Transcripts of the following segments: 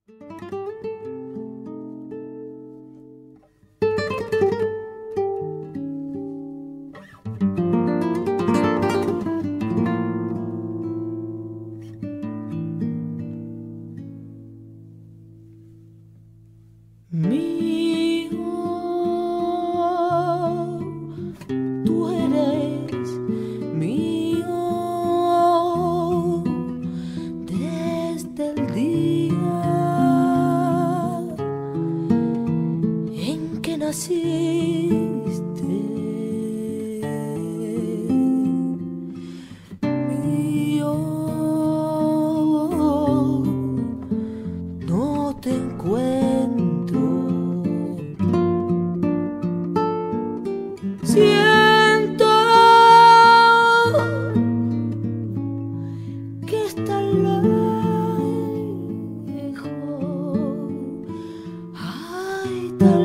Mío, tú eres mío desde el día en que naciste. Mío, no te encuentro. Siento que está lejos, ay, tan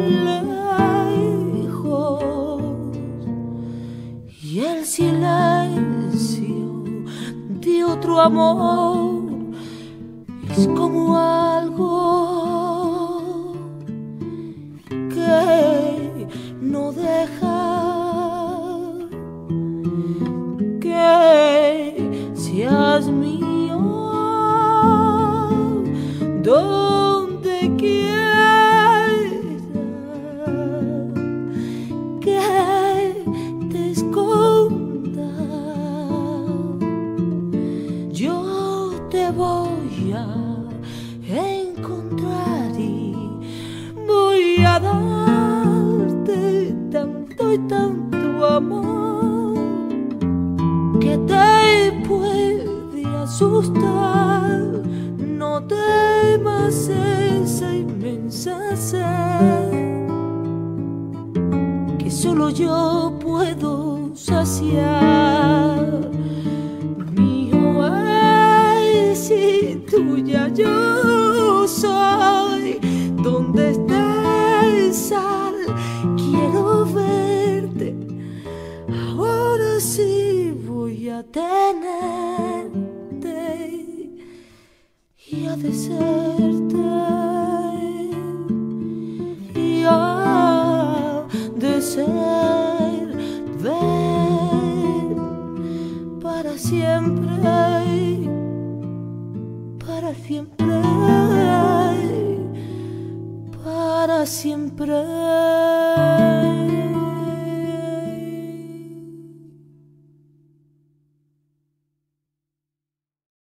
lejos, y el silencio de otro amor es como algo que no deja que seas mío donde quiera que te esconda. Yo te voy a encontrar y voy a darte tanto y tanto amor que te puede asustar. No temas esa inmensa sed que solo yo puedo saciar. Mío es y tuya yo soy. Donde estés, sal, quiero verte. Ahora sí voy a tenerte y a desearte y a desear. Ven para siempre, para siempre, para siempre.